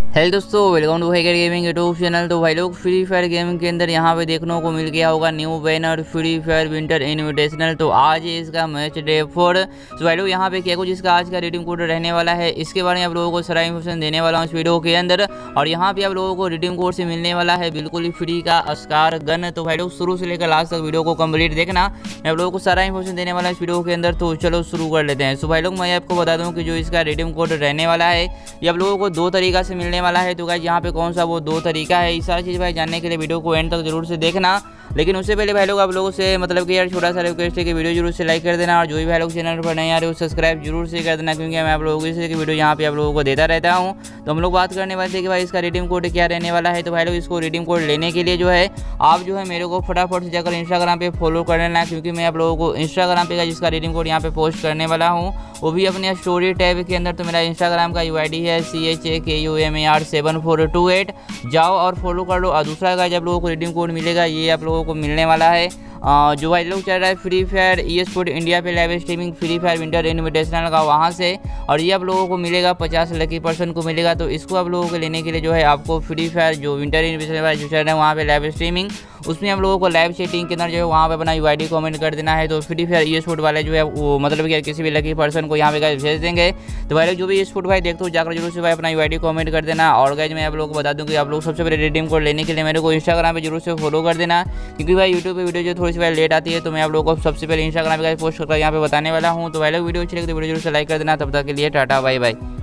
Hello दोस्तों, welcome to hacker gaming YouTube channel. तो भाई लोग फ्री फायर गेमिंग के अंदर यहाँ पे देखने को मिल गया होगा new banner free fire winter invitational. तो आज है इसका मैच डे 4। तो भाई लोग यहाँ पे क्या कुछ इसका आज का रिडीम कोड रहने वाला है, इसके बारे में आप लोगों को सारा इन्फॉर्मेशन देने वाला हूँ इस वीडियो के अंदर। और यहाँ पे आप लोगों को रिडीम कोड से मिलने वाला है बिल्कुल ही फ्री का अस्कार गन। तो भाई लोग शुरू से लेकर लास्ट तक वीडियो को कंप्लीट देखना, मैं आप लोगों को सारा इन्फॉर्मेशन देने वाला है इस वीडियो के अंदर। तो चलो शुरू कर लेते हैं। सो भाई लोग मैं आपको बता दूँ कि जो इसका रिडीम कोड रहने वाला है ये आप लोगों को 2 तरीका से मिलने वाला है। तो गाइस यहाँ पे कौन सा वो 2 तरीका है, ये सारी चीज़ भाई जानने के लिए वीडियो को एंड तक जरूर से देखना। लेकिन उससे पहले भाई लोग आप लोगों से मतलब कि यार छोटा सा रिक्वेस्ट है कि वीडियो जरूर से लाइक कर देना, और जो भी भाई लोग चैनल पर नहीं आ रहे हो सब्सक्राइब जरूर से कर देना, क्योंकि मैं आप लोगों की वीडियो यहाँ पे आप लोगों को देता रहता हूँ। तो हम लोग बात करने वाले थे कि भाई इसका रिडीम कोड क्या रहने वाला है। तो भाई लोग इसको रिडीम कोड लेने के लिए जो है आप जो है मेरे को फटाफट से जाकर इंस्टाग्राम पे फॉलो कर लेना, क्योंकि मैं आप लोगों को इंस्टाग्राम पे जिसका रिडीम कोड यहाँ पे पोस्ट करने वाला हूँ वो भी अपने स्टोरी टैब के अंदर। तो मेरा इंस्टाग्राम का UID है CHAKUMAR748। जाओ और फॉलो कर लो। और दूसरा गाइस आप लोगों को रिडीम कोड मिलेगा, ये आप लोगों को मिलने वाला है जो भाई लोग चल रहा है फ्री फायर eSport इंडिया पे live streaming free fire winter invitational का वहाँ से। और ये आप लोगों को मिलेगा 50 लकी पर्सन को मिलेगा। तो इसको आप लोगों को लेने के लिए जो है आपको फ्री फायर जो विंटर इनविटेशनल जो चल रहा है वहाँ पे लाइव स्ट्रीमिंग, उसमें हम लोगों को लाइव चैटिंग के अंदर जो है वहाँ पे अपना UID कमेंट कर देना है। तो फ्री फायर eSport वाले जो है वो मतलब कि किसी भी लकी पर्सन को यहाँ पे गाइस भेज देंगे। तो भाई लोग जो भी eSport भाई देखते हो जाकर जरूर से भाई अपना UID कमेंट कर देना। और गाइस मैं आप लोगों को बता दूँ कि आप लोग सबसे पहले रिडीम कोड लेने के लिए मेरे को इंस्टाग्राम पे जरूर से फॉलो कर देना, क्योंकि भाई यूट्यूब पे वीडियो जो थोड़ी सी भाई लेट आती है तो मैं आप लोगों को सबसे पहले इंस्टाग्राम पे पोस्ट करके यहाँ पे बताने वाला हूँ। तो भाई लोग वीडियो अच्छी लगे तो वीडियो जरूर से लाइक कर देना। तब तक के लिए टाटा बाय बाय।